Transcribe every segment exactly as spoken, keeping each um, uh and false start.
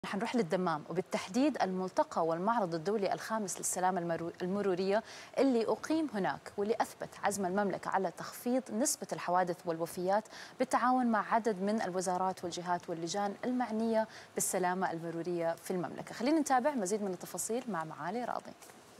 رح نروح للدمام وبالتحديد الملتقى والمعرض الدولي الخامس للسلامة المرورية اللي أقيم هناك، واللي أثبت عزم المملكة على تخفيض نسبة الحوادث والوفيات بالتعاون مع عدد من الوزارات والجهات واللجان المعنية بالسلامة المرورية في المملكة. خلينا نتابع مزيد من التفاصيل مع معالي راضي.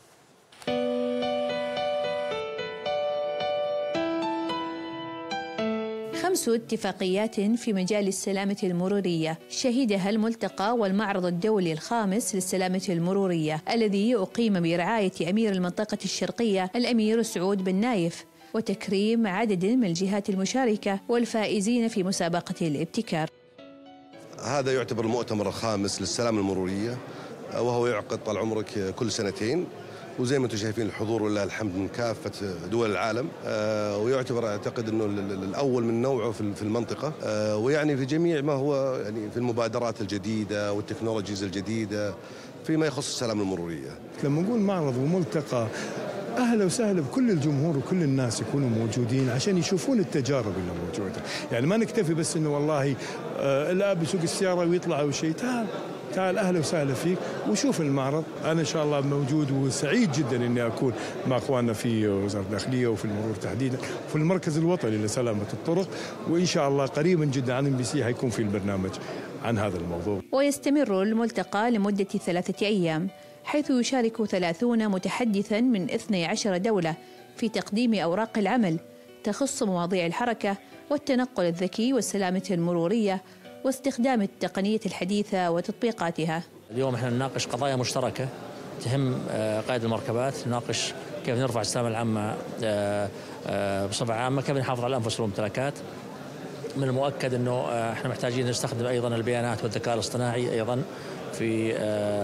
خمس اتفاقيات في مجال السلامة المرورية شهدها الملتقى والمعرض الدولي الخامس للسلامة المرورية الذي أقيم برعاية أمير المنطقة الشرقية الأمير سعود بن نايف، وتكريم عدد من الجهات المشاركة والفائزين في مسابقة الابتكار. هذا يعتبر المؤتمر الخامس للسلامة المرورية، وهو يعقد طال عمرك كل سنتين، وزي ما انتم شايفين الحضور ولله الحمد من كافه دول العالم، آه ويعتبر اعتقد انه الاول من نوعه في المنطقه، آه ويعني في جميع ما هو يعني في المبادرات الجديده والتكنولوجيز الجديده فيما يخص السلامه المروريه. لما نقول معرض وملتقى، اهلا وسهلا بكل الجمهور وكل الناس يكونوا موجودين عشان يشوفون التجارب اللي موجوده، يعني ما نكتفي بس انه والله آه الاب يسوق السياره ويطلع او شيء. تعال تعال اهلا وسهلا فيك وشوف المعرض. انا ان شاء الله موجود وسعيد جدا اني اكون مع اخواننا في وزاره الداخليه وفي المرور تحديدا وفي المركز الوطني لسلامه الطرق، وان شاء الله قريبا جدا عن ام بي سي حيكون في البرنامج عن هذا الموضوع. ويستمر الملتقى لمده ثلاثه ايام، حيث يشارك ثلاثون متحدثا من اثنتي عشرة دوله في تقديم اوراق العمل تخص مواضيع الحركه والتنقل الذكي والسلامه المروريه واستخدام التقنية الحديثة وتطبيقاتها. اليوم احنا نناقش قضايا مشتركة تهم قائد المركبات، نناقش كيف نرفع السلامة العامة بصفة عامة، كيف نحافظ على الأنفس والممتلكات. من المؤكد أنه احنا محتاجين نستخدم أيضا البيانات والذكاء الاصطناعي أيضا في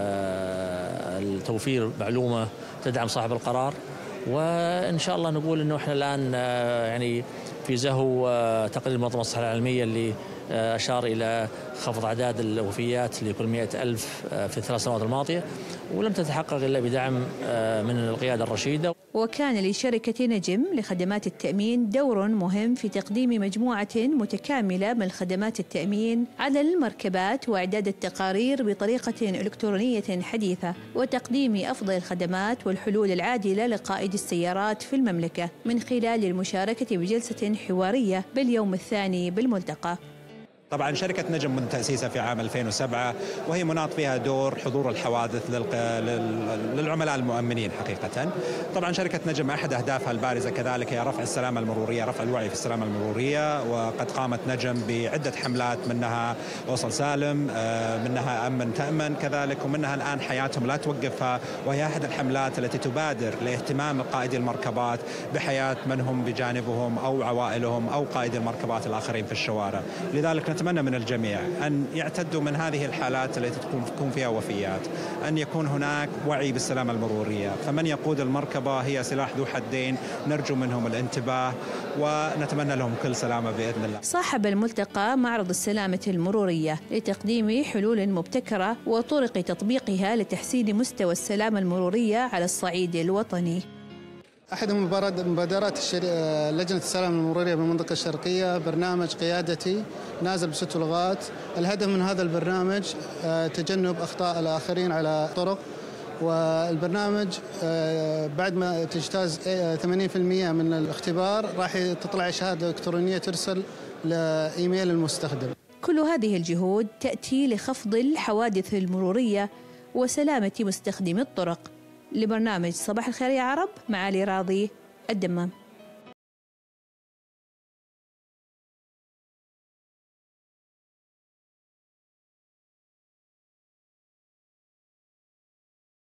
توفير معلومة تدعم صاحب القرار. وإن شاء الله نقول أنه احنا الآن يعني في زهو تقرير منظمة الصحة العالمية اللي أشار إلى خفض أعداد الوفيات لكل مئة ألف في الثلاث سنوات الماضية، ولم تتحقق إلا بدعم من القيادة الرشيدة. وكان لشركة نجم لخدمات التأمين دور مهم في تقديم مجموعة متكاملة من خدمات التأمين على المركبات وإعداد التقارير بطريقة إلكترونية حديثة، وتقديم أفضل الخدمات والحلول العادلة لقائد السيارات في المملكة من خلال المشاركة بجلسة حوارية باليوم الثاني بالملتقى. طبعا شركة نجم من تأسيسها في عام ألفين وسبعة، وهي مناط فيها دور حضور الحوادث للعملاء المؤمنين حقيقة. طبعا شركة نجم أحد أهدافها البارزة كذلك هي رفع السلامة المرورية، رفع الوعي في السلامة المرورية، وقد قامت نجم بعدة حملات، منها وصل سالم، منها أمن تأمن كذلك، ومنها الآن حياتهم لا توقفها، وهي أحد الحملات التي تبادر لاهتمام قائدي المركبات بحياة من هم بجانبهم أو عوائلهم أو قائدي المركبات الآخرين في الشوارع. لذلك نتمنى من الجميع أن يعتدوا من هذه الحالات التي تكون فيها وفيات، أن يكون هناك وعي بالسلامة المرورية، فمن يقود المركبة هي سلاح ذو حدين، نرجو منهم الانتباه ونتمنى لهم كل سلامة بإذن الله. صاحب الملتقى معرض السلامة المرورية لتقديم حلول مبتكرة وطرق تطبيقها لتحسين مستوى السلامة المرورية على الصعيد الوطني. أحد مبادرات لجنة السلامة المرورية بالمنطقة الشرقية برنامج قيادتي نازل بست لغات. الهدف من هذا البرنامج تجنب أخطاء الآخرين على الطرق، والبرنامج بعد ما تجتاز ثمانين بالمئة من الاختبار راح تطلع شهادة إلكترونية ترسل لإيميل المستخدم. كل هذه الجهود تأتي لخفض الحوادث المرورية وسلامة مستخدمي الطرق. لبرنامج صباح الخير يا عرب، معالي راضي، الدمام.